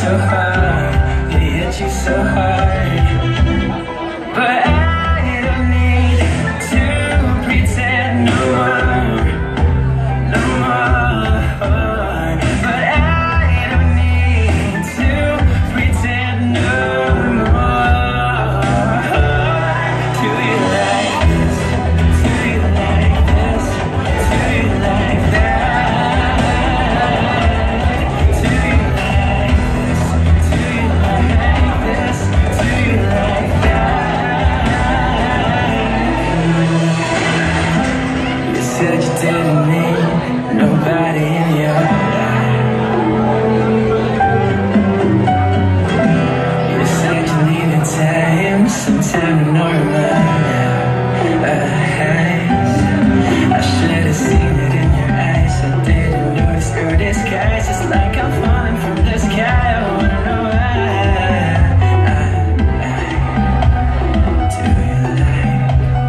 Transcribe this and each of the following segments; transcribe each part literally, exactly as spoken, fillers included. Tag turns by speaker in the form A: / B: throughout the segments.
A: so hard, they hit you so hard. But I don't need to pretend no more, no more. But I don't need to pretend no more. Do you like this? Do you like this? Do you like that? Do you like this? Do you like this? Do you like that? You said you didn't need nobody in your life. You said you needed time, some time to normalize. I should have seen it in your eyes. I didn't notice your disguise. It's like I'm falling from the sky. I wanna know why. Do you like?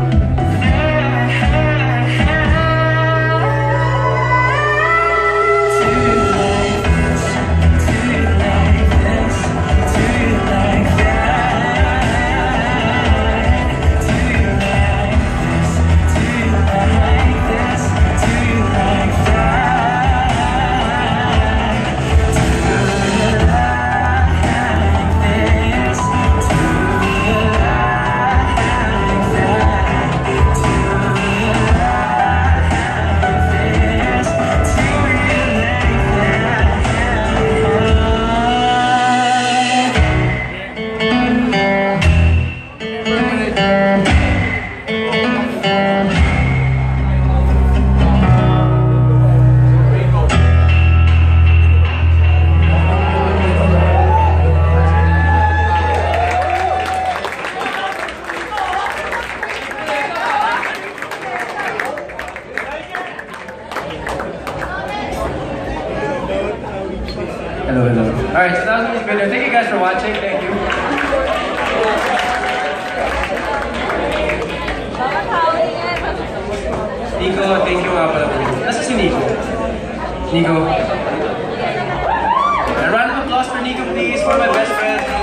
A: Do you like this? Do you like this? Do you like that? Do you like this? Do you like this? Do you like that? Do you like this? Do you Hello, hello. Alright, so that was this video. Thank you guys for watching. Thank you. Nico, thank you nga pala. Nasa si Nico? Nico. A round of applause for Nico, please, for my best friend.